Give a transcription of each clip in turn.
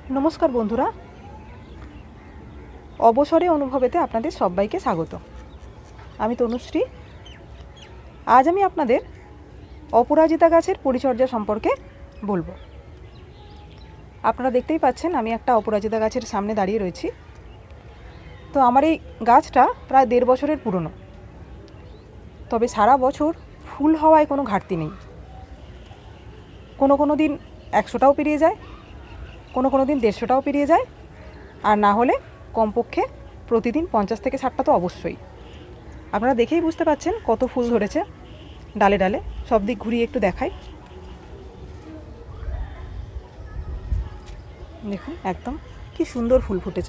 नमस्कार बंधुरा अवसरे अनुभवेते आपनादेर सबाइके स्वागत। आमी तनुश्री। आज आमी आपनादेर अपराजिता गाछेर परिचर्या सम्पर्के बोलबो। आपनारा देखतेई पाच्छेन आमी एकटा अपराजिता गाछेर सामने दाड़िये रयेछि। तो आमार एई गाछटा प्राय 1.5 बछरेर पुरानो, तबे सारा बछर फुल हওয়ায় कोनो घाटति नेই। कोनो कोनो दिन 100टाও पेरिये যায়, কোনো কোনো দিন 150টাও পেরিয়ে যায়, আর না হলে কমপক্ষে প্রতিদিন 50 থেকে 60টা তো অবশ্যই। আপনারা দেখেই বুঝতে পাচ্ছেন কত ফুল ধরেছে ডালে ডালে। সব দিক ঘুরিয়ে একটু দেখাই। দেখুন একদম কি সুন্দর ফুল ফুটেছে।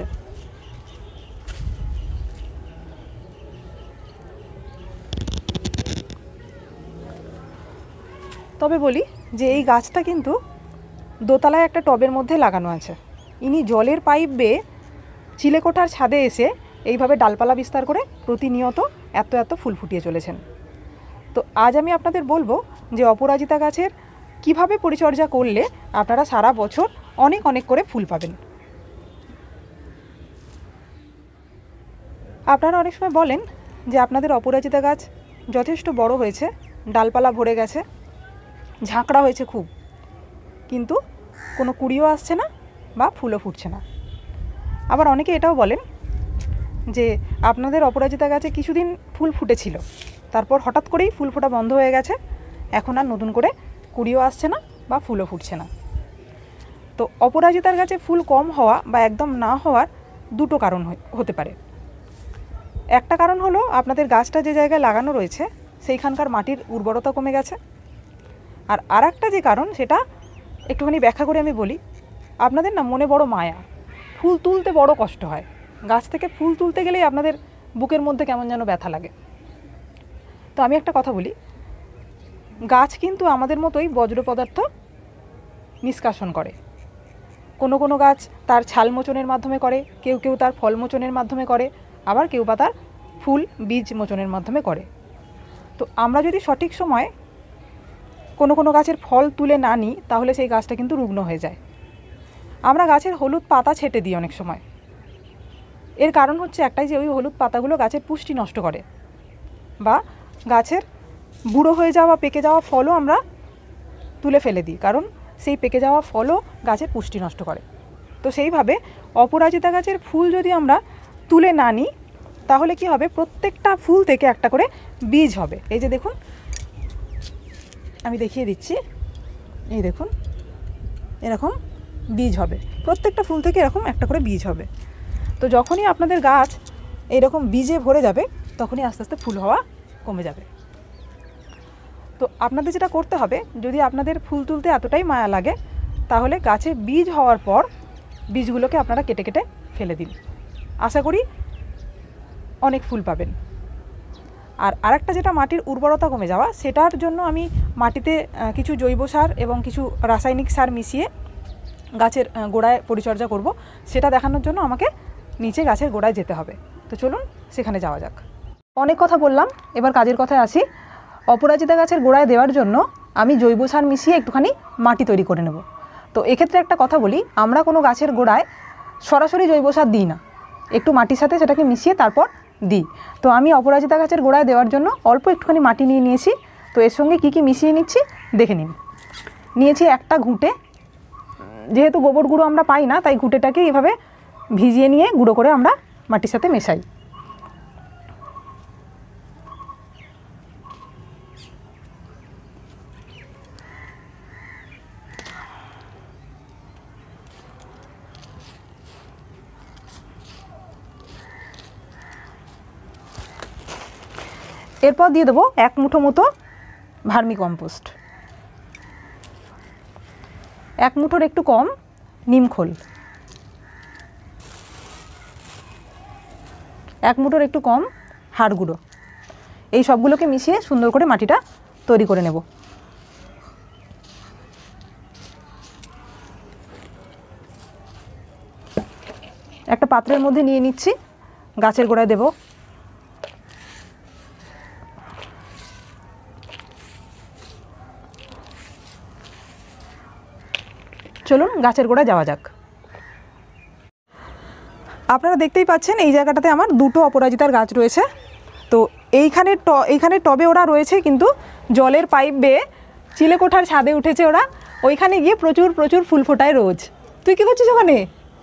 তবে বলি যে এই গাছটা কিন্তু দোতলায় একটা টবের মধ্যে লাগানো আছে। ইনি জলের পাইপ বেয়ে চিলেকোঠার ছাদে এসে এইভাবে ডালপালা বিস্তার করে প্রতিনিয়ত এত এত ফুল ফুটিয়ে চলেছেন। তো আজ আমি আপনাদের বলবো যে অপরাজিতা গাছের কিভাবে পরিচর্যা করলে আপনারা সারা বছর অনেক অনেক করে ফুল পাবেন। আপনারা অনেক সময় বলেন যে আপনাদের অপরাজিতা গাছ যথেষ্ট বড় হয়েছে, ডালপালা ভরে গেছে, ঝাঁকড়া হয়েছে খুব, কিন্তু কোনো কুড়িও আসছে না বা ফুলও ফুটছে না। আবার অনেকে এটাও বলেন যে আপনাদের অপরাজিতা গাছে কিছুদিন ফুল ফুটেছিল, তারপর হঠাৎ করেই ফুল ফোটা বন্ধ হয়ে গেছে, এখন আর নতুন করে কুড়িও আসছে না বা ফুলও ফুটছে না। তো অপরাজিতার গাছে ফুল কম হওয়া বা একদম না হওয়ার দুটো কারণ হতে পারে। একটা কারণ হলো আপনাদের গাছটা যে জায়গায় লাগানো রয়েছে সেইখানকার মাটির উর্বরতা কমে গেছে। আর আরেকটা যে কারণ সেটা একটুখানি ব্যাখ্যা করে আমি বলি। আপনাদের না মনে বড় মায়া, ফুল তুলতে বড় কষ্ট হয়। গাছ থেকে ফুল তুলতে গেলেই আপনাদের বুকের মধ্যে কেমন যেন ব্যথা লাগে। তো আমি একটা কথা বলি, গাছ কিন্তু আমাদের মতোই বজ্র পদার্থ নিষ্কাশন করে। কোনো কোনো গাছ তার ছাল মোচনের মাধ্যমে করে, কেউ কেউ তার ফল মোচনের মাধ্যমে করে, আবার কেউ বা তার ফুল বীজ মোচনের মাধ্যমে করে। তো আমরা যদি সঠিক সময়ে কোনো কোনো গাছের ফল তুলে না নিই তাহলে সেই গাছটা কিন্তু রুগ্ন হয়ে যায়। আমরা গাছের হলুদ পাতা ছেটে দিই অনেক সময়। এর কারণ হচ্ছে একটাই, যে ওই হলুদ পাতাগুলো গাছের পুষ্টি নষ্ট করে, বা গাছের বুড়ো হয়ে যাওয়া পেকে যাওয়া ফলও আমরা তুলে ফেলে দিই, কারণ সেই পেকে যাওয়া ফলও গাছের পুষ্টি নষ্ট করে। তো সেইভাবে অপরাজিতা গাছের ফুল যদি আমরা তুলে না নিই তাহলে কি হবে, প্রত্যেকটা ফুল থেকে একটা করে বীজ হবে। এই যে দেখুন, আমি দেখিয়ে দিচ্ছি, এই দেখুন এরকম বীজ হবে, প্রত্যেকটা ফুল থেকে এরকম একটা করে বীজ হবে। তো যখনই আপনাদের গাছ এইরকম বীজে ভরে যাবে তখনই আস্তে আস্তে ফুল হওয়া কমে যাবে। তো আপনাদের যেটা করতে হবে, যদি আপনাদের ফুল তুলতে এতটাই মায়া লাগে তাহলে গাছে বীজ হওয়ার পর বীজগুলোকে আপনারা কেটে কেটে ফেলে দিন। আশা করি অনেক ফুল পাবেন। আর আরেকটা যেটা মাটির উর্বরতা কমে যাওয়া, সেটার জন্য আমি মাটিতে কিছু জৈব সার এবং কিছু রাসায়নিক সার মিশিয়ে গাছের গোড়ায় পরিচর্যা করব। সেটা দেখানোর জন্য আমাকে নিচে গাছের গোড়ায় যেতে হবে। তো চলুন সেখানে যাওয়া যাক। অনেক কথা বললাম, এবার কাজের কথায় আসি। অপরাজিতা গাছের গোড়ায় দেওয়ার জন্য আমি জৈব সার মিশিয়ে একটুখানি মাটি তৈরি করে নেব। তো এক্ষেত্রে একটা কথা বলি, আমরা কোনো গাছের গোড়ায় সরাসরি জৈব সার দিই না, একটু মাটির সাথে সেটাকে মিশিয়ে তারপর দিই। তো আমি অপরাজিতা গাছের গোড়ায় দেওয়ার জন্য অল্প একটুখানি মাটি নিয়ে নিয়েছি। তো এর সঙ্গে কী কী মিশিয়ে নিচ্ছি দেখে নিন। নিয়েছি একটা ঘুঁটে, যেহেতু গোবর গুঁড়ো আমরা পাই না তাই ঘুঁটেটাকে এভাবে ভিজিয়ে নিয়ে গুঁড়ো করে আমরা মাটির সাথে মেশাই। এরপর দিয়ে দেবো 1 মুঠো মতো ভার্মি কম্পোস্ট, 1 মুঠোর একটু কম নিমখোল, 1 মুঠোর একটু কম হাড় গুঁড়ো। এই সবগুলোকে মিশিয়ে সুন্দর করে মাটিটা তৈরি করে নেব। একটা পাত্রের মধ্যে নিয়ে নিচ্ছি, গাছের গোড়ায় দেব। চলুন গাছের গোড়ায় যাওয়া যাক। আপনারা দেখতেই পাচ্ছেন এই জায়গাটাতে আমার দুটো অপরাজিতার গাছ রয়েছে। তো এইখানে টবে ওরা রয়েছে, কিন্তু জলের পাইপ বেয়ে চিলেকোঠার ছাদে উঠেছে ওরা, ওইখানে গিয়ে প্রচুর প্রচুর ফুল ফোটায় রোজ। তুই কী করছিস ওখানে?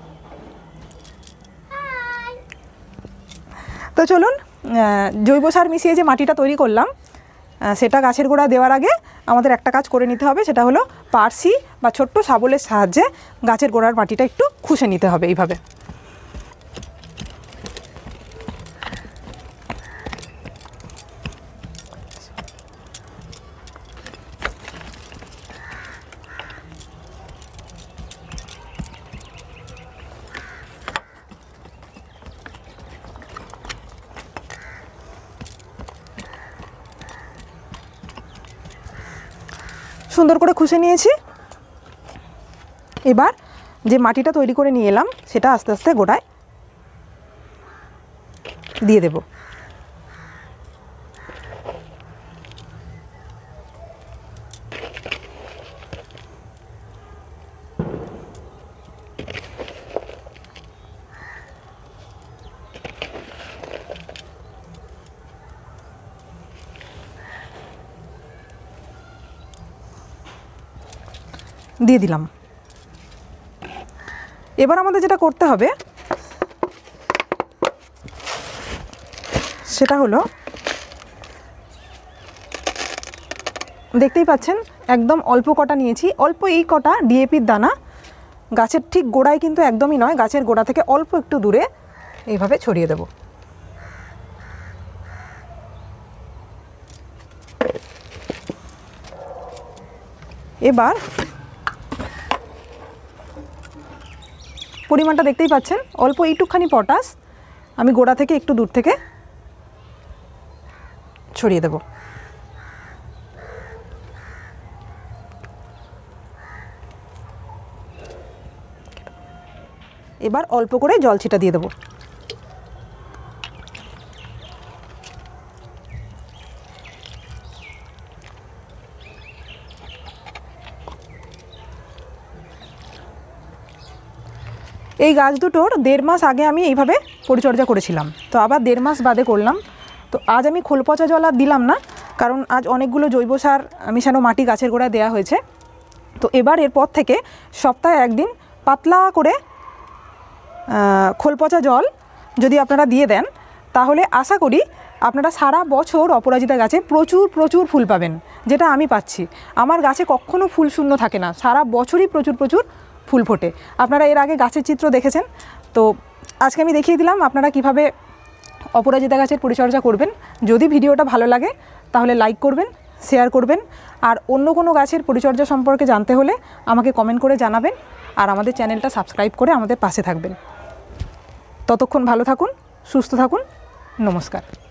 তো চলুন, জৈব সার মিশিয়ে যে মাটিটা তৈরি করলাম সেটা গাছের গোড়া দেওয়ার আগে আমাদের একটা কাজ করে নিতে হবে, সেটা হলো পার্সি বা ছোট্ট শাবলের সাহায্যে গাছের গোড়ার মাটিটা একটু খুশে নিতে হবে এইভাবে। সুন্দর করে খুশে নিয়েছি। এবার যে মাটিটা তৈরি করে নিয়ে এলাম সেটা আস্তে আস্তে গোড়ায় দিয়ে দেব। দিয়ে দিলাম। এবার আমাদের যেটা করতে হবে সেটা হলো, দেখতেই পাচ্ছেন একদম অল্প কটা নিয়েছি, অল্প এই কটা ডিএপির দানা গাছের ঠিক গোড়ায়, কিন্তু একদমই নয়, গাছের গোড়া থেকে অল্প একটু দূরে এইভাবে ছড়িয়ে দেব। এবার পরিমাণটা দেখতেই পাচ্ছেন, অল্প এইটুকখানি পটাশ আমি গোড়া থেকে একটু দূর থেকে ছড়িয়ে দেব। এবার অল্প করে জল ছিটা দিয়ে দেব। এই গাছ দুটোর 1.5 মাস আগে আমি এইভাবে পরিচর্যা করেছিলাম, তো আবার 1.5 মাস বাদে করলাম। তো আজ আমি খোল পচা জল আর দিলাম না, কারণ আজ অনেকগুলো জৈব সার মিশানো মাটি গাছের গোড়ায় দেওয়া হয়েছে। তো এবার এরপর থেকে সপ্তাহে একদিন পাতলা করে খোল পচা জল যদি আপনারা দিয়ে দেন, তাহলে আশা করি আপনারা সারা বছর অপরাজিতা গাছে প্রচুর প্রচুর ফুল পাবেন, যেটা আমি পাচ্ছি। আমার গাছে কখনো ফুল শূন্য থাকে না, সারা বছরই প্রচুর প্রচুর ফুল ফোটে। আপনারা এর আগে গাছের চিত্র দেখেছেন, তো আজকে আমি দেখিয়ে দিলাম আপনারা কিভাবে অপরাজিতা গাছের পরিচর্যা করবেন। যদি ভিডিওটা ভালো লাগে তাহলে লাইক করবেন, শেয়ার করবেন, আর অন্য কোনো গাছের পরিচর্যা সম্পর্কে জানতে হলে আমাকে কমেন্ট করে জানাবেন, আর আমাদের চ্যানেলটা সাবস্ক্রাইব করে আমাদের পাশে থাকবেন। ততক্ষণ ভালো থাকুন, সুস্থ থাকুন, নমস্কার।